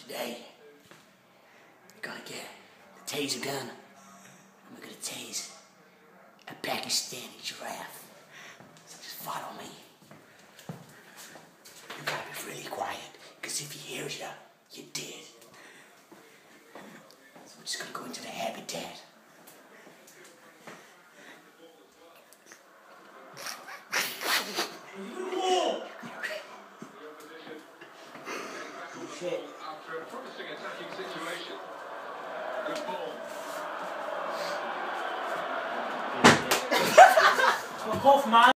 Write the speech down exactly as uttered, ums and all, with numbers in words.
Today, we're gonna get the taser gun, and we're gonna tase a Pakistani giraffe. So just follow me. You gotta be really quiet, because if he hears you, you're dead. So we're just gonna go into the habitat. Shit. After a promising attacking situation. Good ball. Fuck off, man.